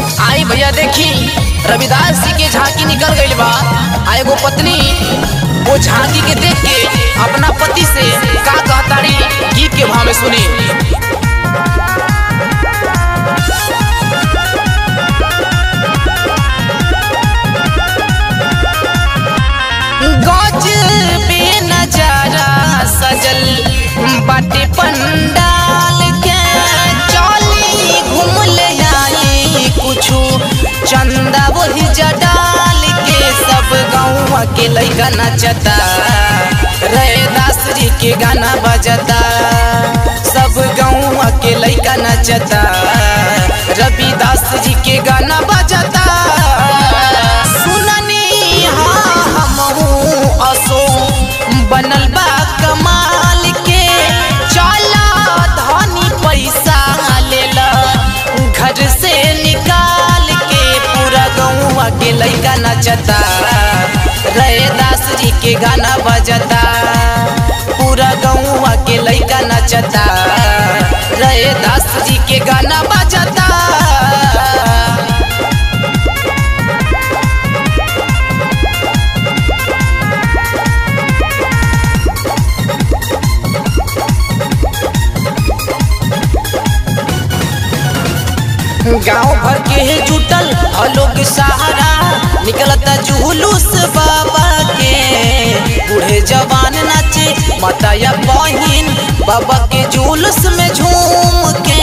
आई भैया देखी रविदास जी के झांकी निकल गई बा। एगो पत्नी वो झांकी के देख के अपना पति से का कहताड़ी गीत के भाव में सुनी। गजबे नजारा सजल बाटे पंडाल के, चली घूम ले आई कुछु चंदा वही जडाल के। सब गाँव के लइका नचता, रविदास जी के गाना बजता। सब गाँव के लइका नचता, रविदास जी के गाना बजता। सुननी हाँ हमहू असो बनल बा कमाल के, चला धनी पैसा लेला घर से निकाल के। पूरा गौवा के लइका नचता, रविदास जी के गाना बजता। पूरा गौवा के लइका नचता, रविदास जी के गाना बजता। गाँव भर के जुटल लोग सहारा, निकलता जुलूस बाबा के। बूढ़े जवान नाचे माता या बहिन, बाबा के जुलूस में झूम के।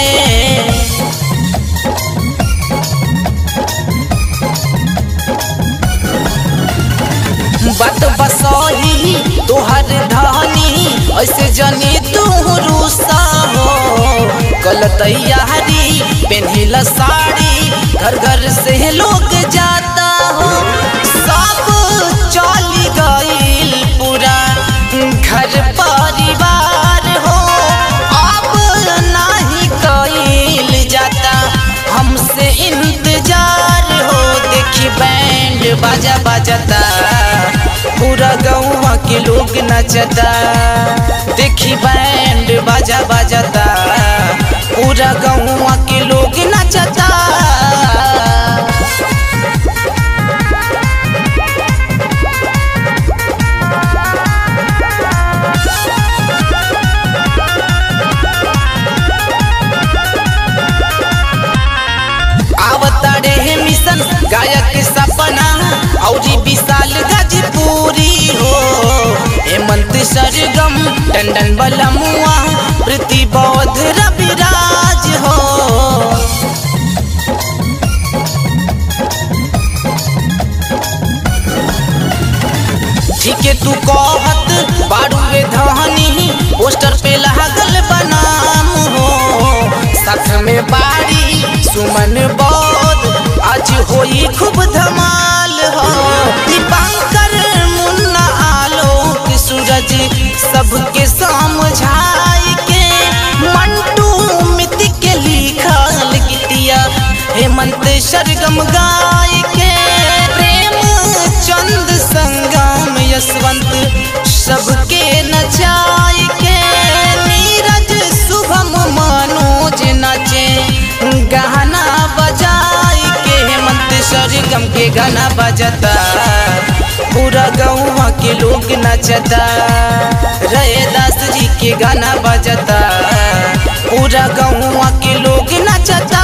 बात बसही तोहर धानी, ऐसे जनी तू रूसा हो। कल तैयारी पेन्हिला साड़ी, घर घर से लोग जाता हो। सब चली गईल पूरा घर परिवार हो, अब नहीं कईल जाता हमसे इंतजार हो। देखी बैंड बाजा बजता, पूरा गौवा के लोग नचता। देखी बैंड बाजा बजता, पूरा गौवा के लोग नचता। आवतारे मिशन गायक सपना औरी विशाल गाजीपुरी हो। हेमंत सरगम टंडन बलमुआ, प्रीति बौद्ध रविराज हो। ठीक है तू कहत बारूए धनी, पोस्टर पे लागल बनाम हो। साथ में बारी सुमन बौद्ध, आज होई खूब धमाल हो। दीपांकर मुन्ना आलोक सूरज सबके समझाई के। मंटू मिति के लिखल गीतिया हेमंत सरगम गाय के। प्रेम चंद संगम यशवंत सबके नचाई के। नीरज शुभम मनोज नाचे गाना बजाई के। हेमंत सरगम के गाना बजता, पूरा गौवा के लोग नचता। रविदास जी के गाना बजता, पूरा गौवा के लोग नचता।